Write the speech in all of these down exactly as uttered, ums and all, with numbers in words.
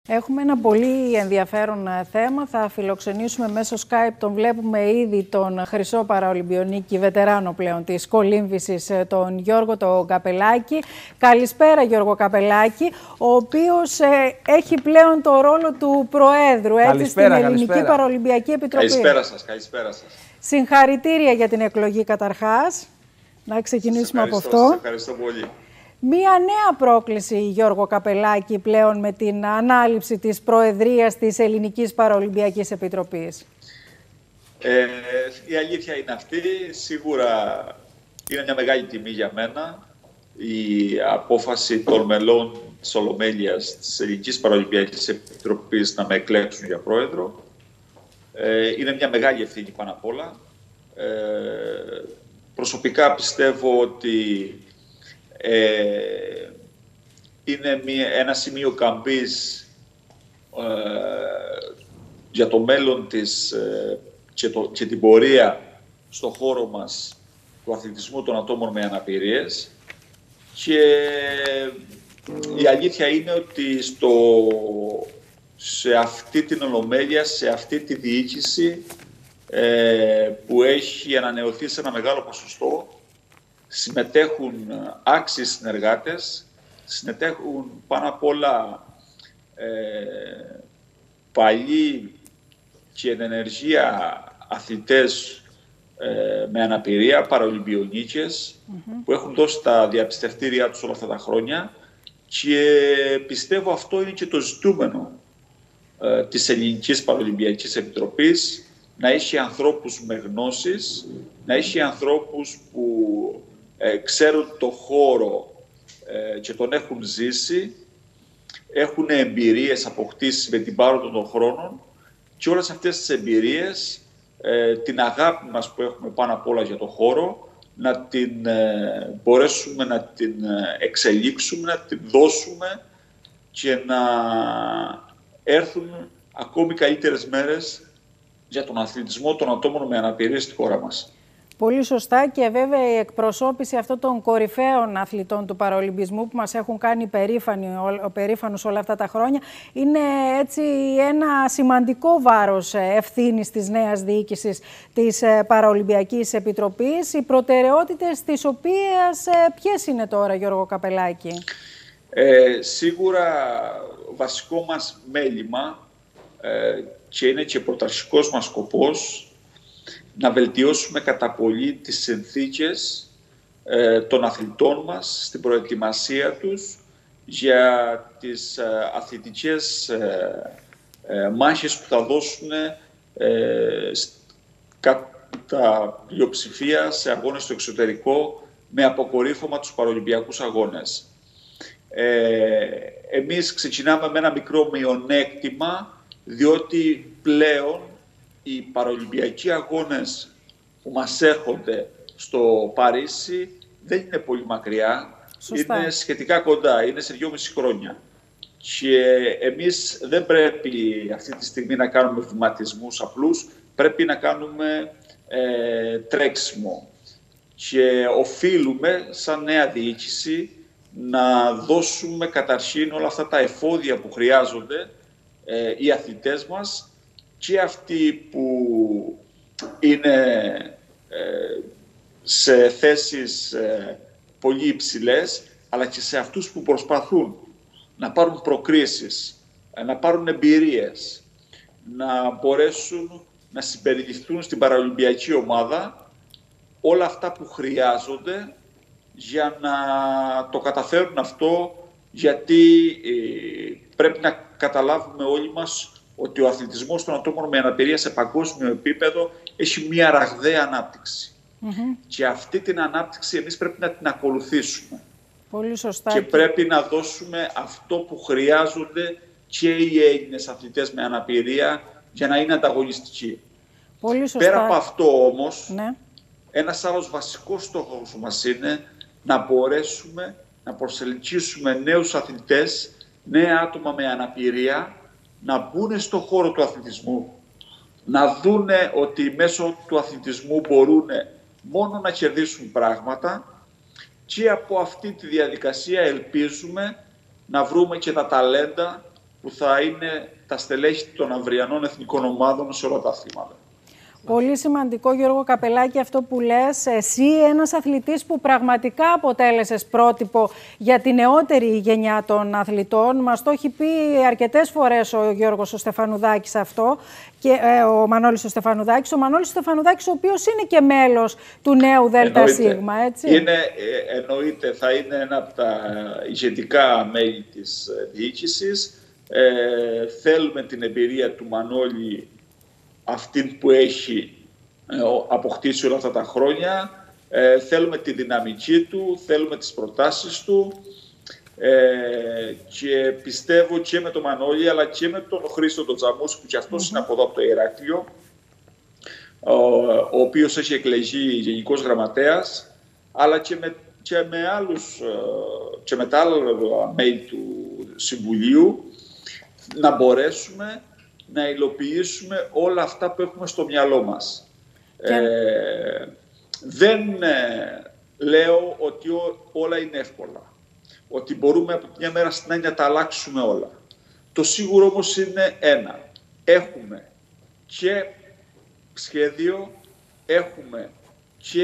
Έχουμε ένα πολύ ενδιαφέρον θέμα. Θα φιλοξενήσουμε μέσω Skype, τον βλέπουμε ήδη, τον χρυσό παραολυμπιονίκη, βετεράνο πλέον της κολύμβησης, τον Γιώργο τον Καπελάκη. Καλησπέρα Γιώργο Καπελάκη, ο οποίος ε, έχει πλέον το ρόλο του Προέδρου έτσι, στην Ελληνική καλησπέρα. Παραολυμπιακή Επιτροπή. Καλησπέρα σας, καλησπέρα σας. Συγχαρητήρια για την εκλογή καταρχάς. Να ξεκινήσουμε από αυτό. Σας ευχαριστώ πολύ. Μία νέα πρόκληση, Γιώργο Καπελάκη, πλέον με την ανάληψη της Προεδρίας της Ελληνικής Παραολυμπιακής Επιτροπής. Ε, η αλήθεια είναι αυτή. Σίγουρα είναι μια μεγάλη τιμή για μένα η απόφαση των μελών της Ολομέλειας της Ελληνικής Παραολυμπιακής Επιτροπής να με εκλέξουν για Πρόεδρο. Ε, είναι μια μεγάλη ευθύνη πάνω απ' όλα. Ε, προσωπικά πιστεύω ότι Ε, είναι μια, ένα σημείο καμπής ε, για το μέλλον της ε, και, το, και την πορεία στον χώρο μας του αθλητισμού των ατόμων με αναπηρίες, και η αλήθεια είναι ότι στο, σε αυτή την Ολομέλεια, σε αυτή τη διοίκηση ε, που έχει ανανεωθεί σε ένα μεγάλο ποσοστό, συμμετέχουν άξιοι συνεργάτες, συμμετέχουν πάνω απ' όλα ε, παλιοί και εν ενεργεία αθλητές ε, με αναπηρία, παραολυμπιονίκες, mm-hmm. που έχουν δώσει τα διαπιστευτήριά τους όλα αυτά τα χρόνια, και πιστεύω αυτό είναι και το ζητούμενο ε, της Ελληνικής Παραολυμπιακής Επιτροπής, να έχει ανθρώπους με γνώσεις, να έχει ανθρώπους που Ε, ξέρουν το χώρο ε, και τον έχουν ζήσει, έχουν εμπειρίες αποκτήσει με την πάροδο των χρόνων, και όλες αυτές τις εμπειρίες, ε, την αγάπη μας που έχουμε πάνω απ' όλα για το χώρο, να την ε, μπορέσουμε να την εξελίξουμε, να την δώσουμε και να έρθουν ακόμη καλύτερες μέρες για τον αθλητισμό των ατόμων με αναπηρίες στη χώρα μας. Πολύ σωστά, και βέβαια η εκπροσώπηση αυτών των κορυφαίων αθλητών του παραολυμπισμού που μας έχουν κάνει περήφανους όλα αυτά τα χρόνια είναι έτσι ένα σημαντικό βάρος ευθύνης της νέας διοίκησης της Παραολυμπιακής Επιτροπής. Οι προτεραιότητες τις οποίες ποιες είναι τώρα, Γιώργο Καπελάκη? Ε, σίγουρα βασικό μας μέλημα ε, και είναι και πρωταρχικός μας σκοπός να βελτιώσουμε κατά πολύ τις συνθήκες ε, των αθλητών μας στην προετοιμασία τους για τις ε, αθλητικές ε, ε, μάχες που θα δώσουν ε, κατά πλειοψηφία σε αγώνες στο εξωτερικό, με αποκορύφωμα τους παραολυμπιακούς αγώνες. Ε, εμείς ξεκινάμε με ένα μικρό μειονέκτημα, διότι πλέον οι παραολυμπιακοί αγώνες που μας έρχονται στο Παρίσι δεν είναι πολύ μακριά. Σωστά. Είναι σχετικά κοντά, είναι σε δυόμιση χρόνια. Και εμείς δεν πρέπει αυτή τη στιγμή να κάνουμε βηματισμούς απλούς, πρέπει να κάνουμε ε, τρέξιμο. Και οφείλουμε σαν νέα διοίκηση να δώσουμε καταρχήν όλα αυτά τα εφόδια που χρειάζονται ε, οι αθλητές μας, και αυτοί που είναι ε, σε θέσεις ε, πολύ υψηλές, αλλά και σε αυτούς που προσπαθούν να πάρουν προκρίσεις, να πάρουν εμπειρίες, να μπορέσουν να συμπεριληφθούν στην παραολυμπιακή ομάδα, όλα αυτά που χρειάζονται για να το καταφέρουν αυτό, γιατί ε, πρέπει να καταλάβουμε όλοι μας ότι ο αθλητισμός των ατόμων με αναπηρία σε παγκόσμιο επίπεδο έχει μία ραγδαία ανάπτυξη. Mm-hmm. Και αυτή την ανάπτυξη εμείς πρέπει να την ακολουθήσουμε. Πολύ σωστά. Και πρέπει να δώσουμε αυτό που χρειάζονται και οι Έλληνες αθλητές με αναπηρία για να είναι ανταγωνιστικοί. Πολύ σωστά. Πέρα από αυτό όμως, ναι. ένας άλλος βασικός στόχος μας είναι να μπορέσουμε να προσελκύσουμε νέους αθλητές, νέα άτομα με αναπηρία, να μπουν στον χώρο του αθλητισμού, να δούνε ότι μέσω του αθλητισμού μπορούν μόνο να κερδίσουν πράγματα, και από αυτή τη διαδικασία ελπίζουμε να βρούμε και τα ταλέντα που θα είναι τα στελέχη των αυριανών εθνικών ομάδων σε όλα τα αθλήματα. Πολύ σημαντικό, Γιώργο Καπελάκη, αυτό που λες. Εσύ, ένας αθλητής που πραγματικά αποτέλεσες πρότυπο για τη νεότερη γενιά των αθλητών. Μας το έχει πει αρκετές φορές ο Γιώργος ο Στεφανουδάκης αυτό, και, ε, ο Μανώλης ο Στεφανουδάκης. Ο Μανώλης ο Στεφανουδάκης, ο οποίος είναι και μέλος του νέου ΔΣ, έτσι. Είναι, εννοείται, θα είναι ένα από τα ηγετικά μέλη της διοίκησης. Ε, θέλουμε την εμπειρία του Μανώλη, αυτήν που έχει ε, αποκτήσει όλα αυτά τα χρόνια. Ε, θέλουμε τη δυναμική του, θέλουμε τις προτάσεις του ε, και πιστεύω και με τον Μανώλη αλλά και με τον Χρήστο τον Τζαμούση, που και αυτός mm-hmm. είναι από εδώ από το Ηράκλειο, ο, ο οποίος έχει εκλεγεί γενικός γραμματέας, αλλά και με, και με, άλλους, και με τα άλλα μέλη του Συμβουλίου, να μπορέσουμε να υλοποιήσουμε όλα αυτά που έχουμε στο μυαλό μας. Και... Ε, δεν ε, λέω ότι ό, όλα είναι εύκολα. Ότι μπορούμε από τη μια μέρα στην άλλη να τα αλλάξουμε όλα. Το σίγουρο όμως είναι ένα. Έχουμε και σχέδιο, έχουμε και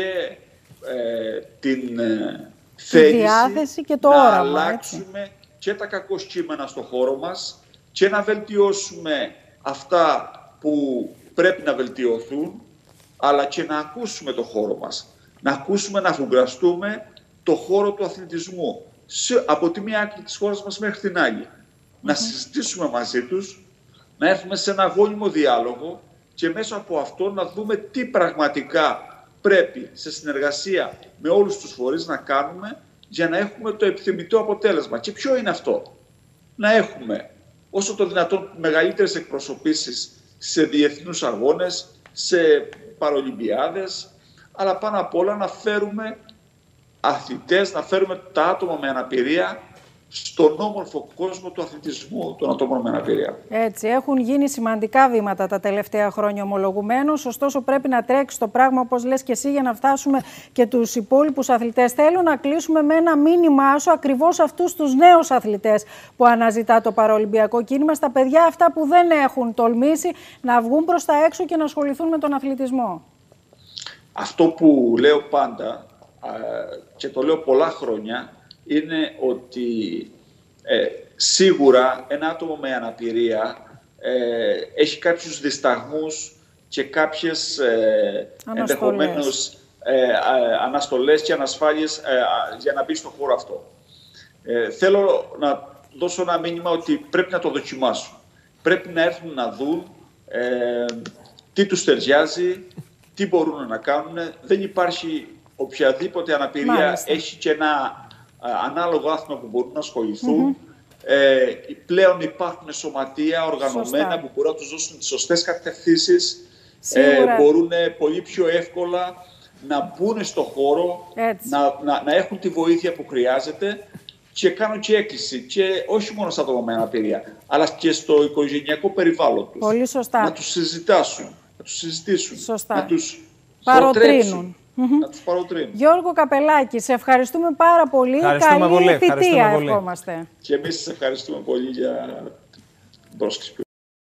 ε, την ε, θέληση και το να όραμα, αλλάξουμε έτσι. Και τα κακοσκήμενα στο χώρο μας και να βελτιώσουμε αυτά που πρέπει να βελτιωθούν, αλλά και να ακούσουμε το χώρο μας. Να ακούσουμε, να αφουγκραστούμε το χώρο του αθλητισμού σε, από τη μία άκρη της χώρας μας μέχρι την άλλη. Mm-hmm. Να συζητήσουμε μαζί τους, να έρθουμε σε ένα γόνιμο διάλογο και μέσα από αυτό να δούμε τι πραγματικά πρέπει σε συνεργασία με όλους τους φορείς να κάνουμε για να έχουμε το επιθυμητό αποτέλεσμα. Και ποιο είναι αυτό? Να έχουμε όσο το δυνατόν μεγαλύτερες εκπροσωπήσεις σε διεθνούς αγώνες, σε παρολυμπιάδες, αλλά πάνω απ' όλα να φέρουμε αθλητές, να φέρουμε τα άτομα με αναπηρία στον όμορφο κόσμο του αθλητισμού των ατόμων με αναπηρία. Έτσι, έχουν γίνει σημαντικά βήματα τα τελευταία χρόνια ομολογουμένως, ωστόσο πρέπει να τρέξει το πράγμα, όπως λες και εσύ, για να φτάσουμε και τους υπόλοιπους αθλητές. Θέλω να κλείσουμε με ένα μήνυμά σου ακριβώς αυτούς τους νέους αθλητές που αναζητά το παραολυμπιακό κίνημα, στα παιδιά αυτά που δεν έχουν τολμήσει να βγουν προς τα έξω και να ασχοληθούν με τον αθλητισμό. Αυτό που λέω πάντα και το λέω πολλά χρόνια είναι ότι ε, σίγουρα ένα άτομο με αναπηρία ε, έχει κάποιους δισταγμούς και κάποιες ε, ενδεχομένως ε, ε, αναστολές και ανασφάλειες ε, για να μπει στον χώρο αυτό. Ε, θέλω να δώσω ένα μήνυμα ότι πρέπει να το δοκιμάσουν. Πρέπει να έρθουν να δουν ε, τι τους ταιριάζει, τι μπορούν να κάνουν. Δεν υπάρχει οποιαδήποτε αναπηρία. Μάλιστα. Έχει και ένα ανάλογο άθλημα που μπορούν να ασχοληθούν. Mm-hmm. Ε, πλέον υπάρχουν σωματεία οργανωμένα. Σωστά. Που μπορούν να τους δώσουν τις σωστές κατευθύνσεις. Ε, μπορούν πολύ πιο εύκολα να μπουν στο χώρο, να, να, να έχουν τη βοήθεια που χρειάζεται. Και κάνω και έκκληση, και όχι μόνο στα άτομα με αναπηρία, αλλά και στο οικογενειακό περιβάλλον τους. Πολύ σωστά. Να τους συζητάσουν, να τους συζητήσουν, σωστά. να τους παροτρύνουν. Να τους παροτρύνουν. Γιώργο Καπελάκη, σε ευχαριστούμε πάρα πολύ. Καλή πολύ. θητεία ευχόμαστε. Και εμείς σας ευχαριστούμε πολύ για την πρόσκληση.